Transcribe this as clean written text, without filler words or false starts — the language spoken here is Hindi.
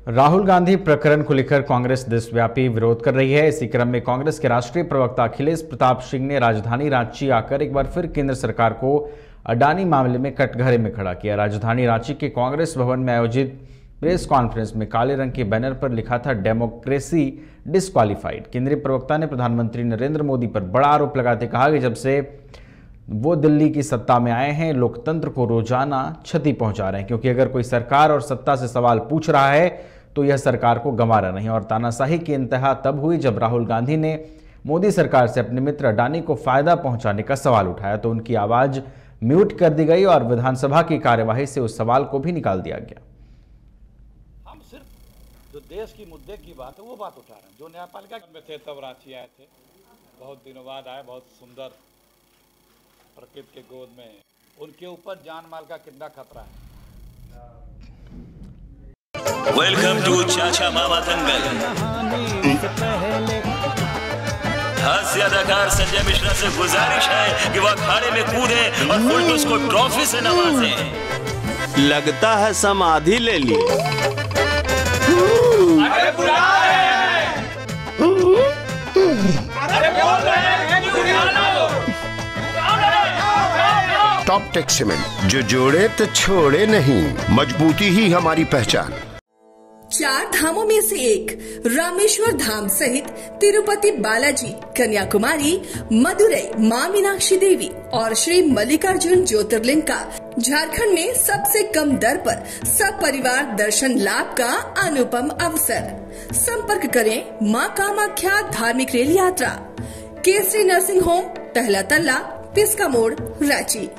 राहुल गांधी प्रकरण को लेकर कांग्रेस देशव्यापी विरोध कर रही है। इसी क्रम में कांग्रेस के राष्ट्रीय प्रवक्ता अखिलेश प्रताप सिंह ने राजधानी रांची आकर एक बार फिर केंद्र सरकार को अडानी मामले में कटघरे में खड़ा किया। राजधानी रांची के कांग्रेस भवन में आयोजित प्रेस कॉन्फ्रेंस में काले रंग के बैनर पर लिखा था डेमोक्रेसी डिस्क्वालीफाइड। केंद्रीय प्रवक्ता ने प्रधानमंत्री नरेंद्र मोदी पर बड़ा आरोप लगाते कहा कि जब से वो दिल्ली की सत्ता में आए हैं, लोकतंत्र को रोजाना क्षति पहुंचा रहे हैं, क्योंकि अगर कोई सरकार और सत्ता से सवाल पूछ रहा है तो यह सरकार को गंवारा नहीं। और तानाशाही की इंतहा तब हुई जब राहुल गांधी ने मोदी सरकार से अपने मित्र अडानी को फायदा पहुंचाने का सवाल उठाया तो उनकी आवाज म्यूट कर दी गई और विधानसभा की कार्यवाही से उस सवाल को भी निकाल दिया गया। हम सिर्फ जो देश की मुद्दे की बात है वो बात उठा रहे हैं। जो न्यायपालिका में थे तब रांची आए थे, बहुत दिनों बाद आए, बहुत सुंदर प्रकृति के गोद में, उनके ऊपर जान माल का कितना खतरा है। वेलकम टू चाचा मामा दंगल। हास्य अदाकार संजय मिश्रा से गुजारिश है कि वह अखाड़े में कूदे और फुलटूस को ट्रॉफी से नवाजे। लगता है समाधि ले ली। अरे बुला रहे हैं। अरे बोल रहे हैं। टॉप टेक सीमेंट, जो जोड़े तो छोड़े नहीं, मजबूती ही हमारी पहचान। 4 धामों में से एक रामेश्वर धाम सहित तिरुपति बालाजी, कन्याकुमारी, मदुरई, मां मीनाक्षी देवी और श्री मल्लिकार्जुन ज्योतिर्लिंग का झारखंड में सबसे कम दर पर सब परिवार दर्शन लाभ का अनुपम अवसर। संपर्क करें मां कामाख्या धार्मिक रेल यात्रा, केसरी नर्सिंग होम, पहला तल्ला, पिस्का मोड़, रांची।